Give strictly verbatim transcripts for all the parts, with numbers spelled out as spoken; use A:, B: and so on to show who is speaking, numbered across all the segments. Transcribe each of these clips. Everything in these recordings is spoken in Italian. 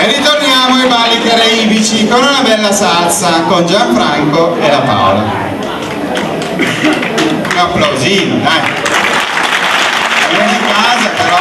A: E ritorniamo ai balli caraibici con una bella salsa con Gianfranco e la Paola. Un applausino, dai. Non è di casa però.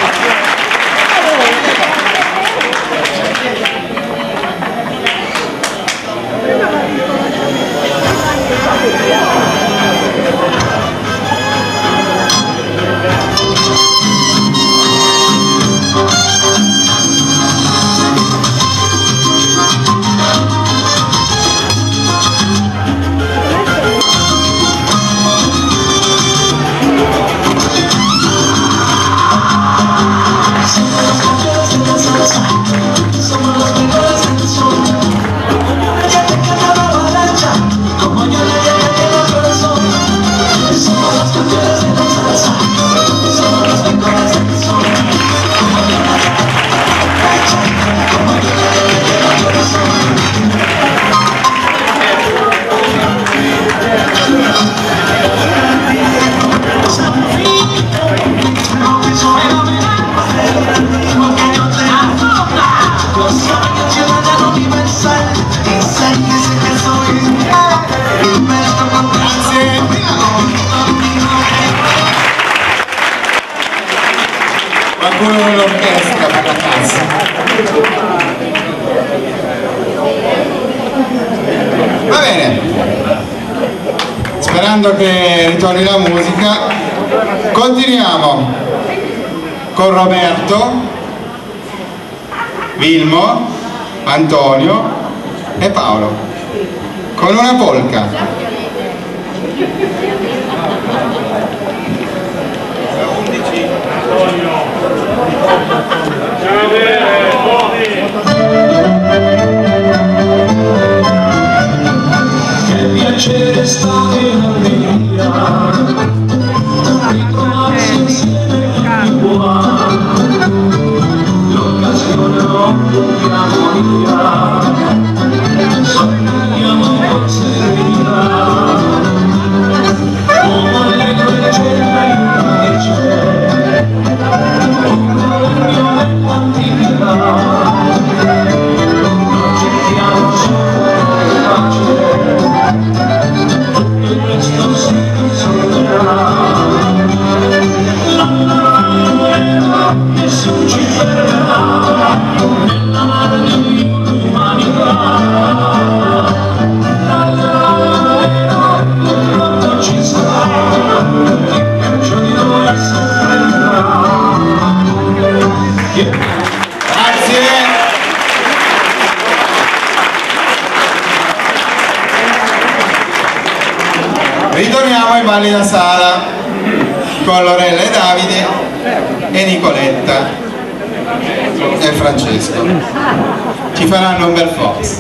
A: Qualcuno l'orchestra per la casa. Va bene, sperando che ritorni la musica, continuiamo con Roberto, Vilmo, Antonio e Paolo con una polka.
B: Che piacere stare in allegria, ritrovarsi insieme in qua, l'occasione non di armonia, sogniamo con serenità, come allegro e leggero invece, come l'organo dell'antichità, non cerchiamo solo pace, tutto questo si risolverà, la nessuno ci fermerà, nella mano di un'umanità, la purtroppo ci sarà, chi peggio di noi soffrirà.
A: Grazie. Ritorniamo ai balli da sala con Lorella e Davide e Nicoletta e Francesco. Ci faranno un bel fox.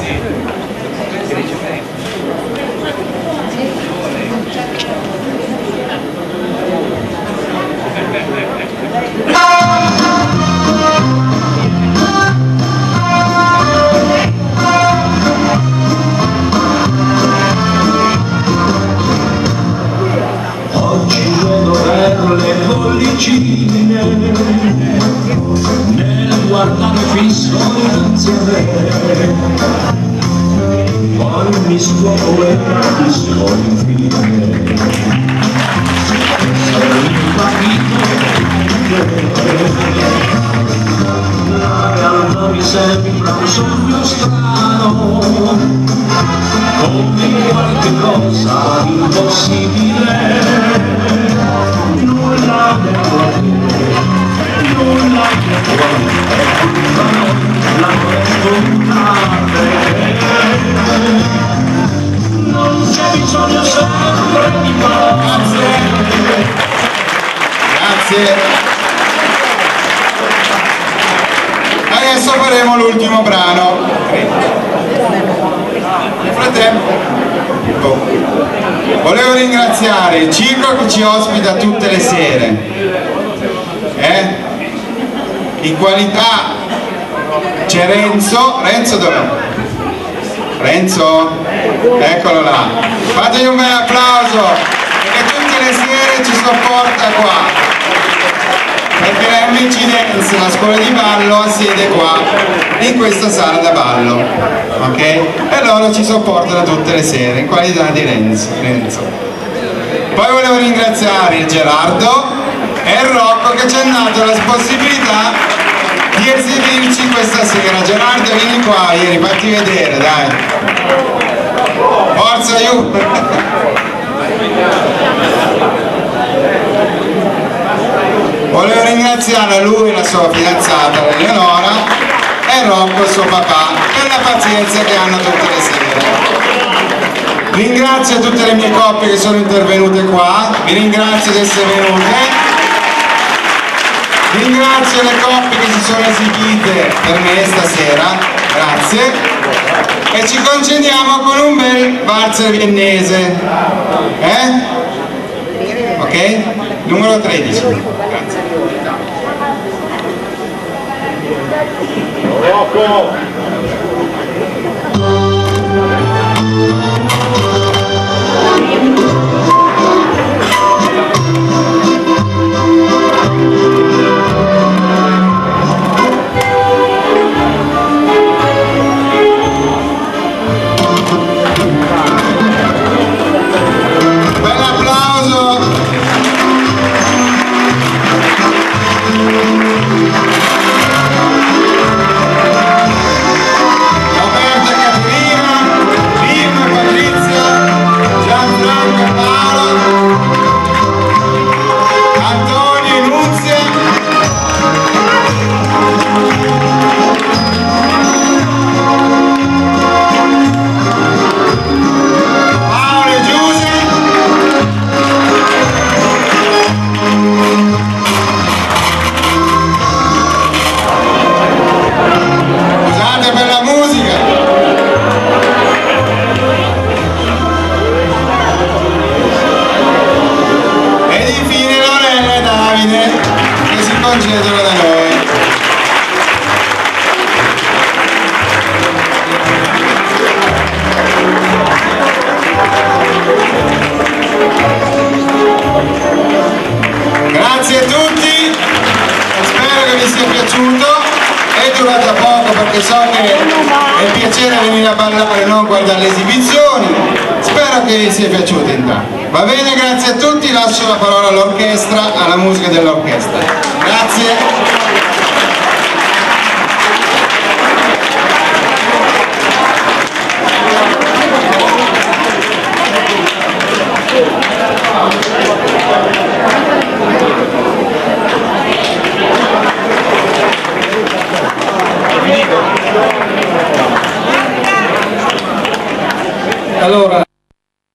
B: Nel guardare fisso innanzi a me, poi mi scuoto e capisco infine, sono impazzito, la realtà mi sembra un sogno strano, come qualche cosa impossibile, nulla ne può dire, nulla ne può dire, la raccontare, non c'è bisogno sempre di parole.
A: Grazie. Adesso faremo l'ultimo brano. Nel frattempo volevo ringraziare il circo che ci ospita tutte le sere, eh? In qualità c'è Renzo. Renzo dov'è? Renzo? Eccolo là, fategli un bel applauso, perché tutte le sere ci sopporta qua, perché Magic Dance, la scuola di ballo, ha sede qua, in questa sala da ballo, ok? E loro ci sopportano tutte le sere, in qualità di Renzo. Renzo. Poi volevo ringraziare il Gerardo e il Rocco che ci hanno dato la possibilità di esibirci questa sera. Gerardo, vieni qua, ieri, fatti vedere, dai. Forza, aiuto! Volevo ringraziare a lui e la sua fidanzata Eleonora e Rocco, il suo papà, per la pazienza che hanno tutte le sere. Ringrazio tutte le mie coppie che sono intervenute qua, vi ringrazio di essere venute, ringrazio le coppie che si sono esibite per me stasera, grazie, e ci concediamo con un bel valzer viennese, eh? Ok? Numero tredici. Grazie.
B: Rocco!
A: Da noi. Grazie a tutti, spero che vi sia piaciuto, è durata poco perché so che è un piacere venire a ballare e non guardare le esibizioni, spero che vi sia piaciuto intanto. Va bene, grazie a tutti, lascio la parola all'orchestra, alla musica dell'orchestra. Grazie.
C: Allora